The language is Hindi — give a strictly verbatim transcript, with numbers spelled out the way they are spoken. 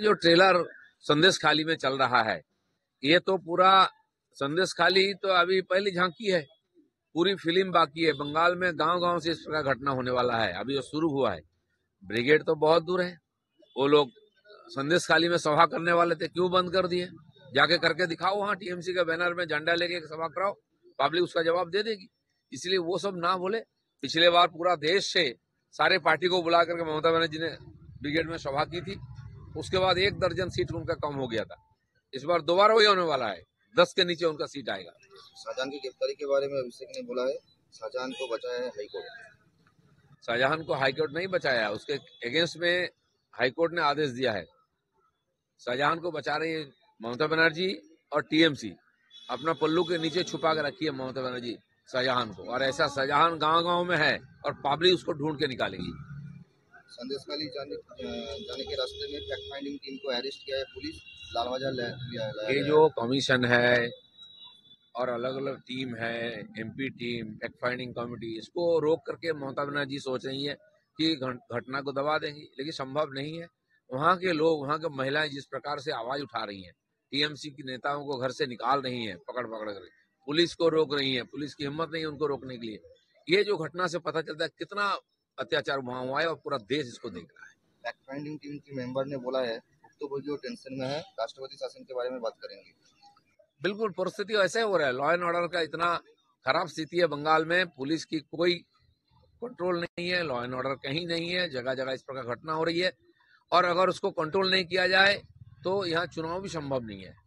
जो ट्रेलर संदेश खाली में चल रहा है, ये तो पूरा संदेश खाली तो अभी पहली झांकी है, पूरी फिल्म बाकी है। बंगाल में गांव गांव से इस प्रकार घटना होने वाला है, अभी जो शुरू हुआ है। ब्रिगेड तो बहुत दूर है, वो लोग संदेश खाली में सभा करने वाले थे, क्यों बंद कर दिए? जाके करके दिखाओ, वहां टीएमसी के बैनर में झंडा लेके सभा कराओ, पब्लिक उसका जवाब दे देगी। इसलिए वो सब ना बोले। पिछले बार पूरा देश से सारे पार्टी को बुला करके ममता बनर्जी ने ब्रिगेड में सभा की थी, उसके बाद एक दर्जन सीट उनका कम हो गया था। इस बार दोबारा वही होने वाला है, दस के नीचे उनका सीट आएगा। शाहजहां की गिरफ्तारी के बारे में अभिषेक ने बोला है, शाहजहां को बचाया है हाईकोर्ट। शाहजहां को हाईकोर्ट नहीं बचाया, उसके अगेंस्ट में हाईकोर्ट ने आदेश दिया है। शाहजहां को बचा रही है ममता बनर्जी और टीएमसी। अपना पल्लू के नीचे छुपा के रखी है ममता बनर्जी शाहजहां को, और ऐसा शाहजहां गांव गांव में है और पब्लिक उसको ढूंढ के निकालेगी। संदेश खाली जाने, जाने के रास्ते में फैक्ट फाइंडिंग टीम को अरेस्ट किया है पुलिस, लालबाजार लिया है। ये जो कमीशन है और अलग अलग टीम है, MP team, fact finding committee, इसको रोक करके ममता बनर्जी सोच रही है कि घटना को दबा देंगी, लेकिन संभव नहीं है। वहां के लोग, वहां के महिलाएं जिस प्रकार से आवाज उठा रही हैं, टीएमसी की नेताओं को घर से निकाल रही हैं पकड़ पकड़ कर, पुलिस को रोक रही है, पुलिस की हिम्मत नहीं है उनको रोकने के लिए। ये जो घटना से पता चलता है कितना अत्याचार वहां हुआ है और पूरा देश इसको देख रहा है। फैक्ट फाइंडिंग टीम के मेंबर ने बोला है भुक्तभोगी टेंशन में है, राष्ट्रपति शासन के बारे में बात करेंगे। बिल्कुल, परिस्थिति ऐसे हो रहा है, लॉ एंड ऑर्डर का इतना खराब स्थिति है बंगाल में, पुलिस की कोई कंट्रोल नहीं है, लॉ एंड ऑर्डर कहीं नहीं है, जगह जगह इस प्रकार घटना हो रही है। और अगर उसको कंट्रोल नहीं किया जाए तो यहाँ चुनाव भी संभव नहीं है।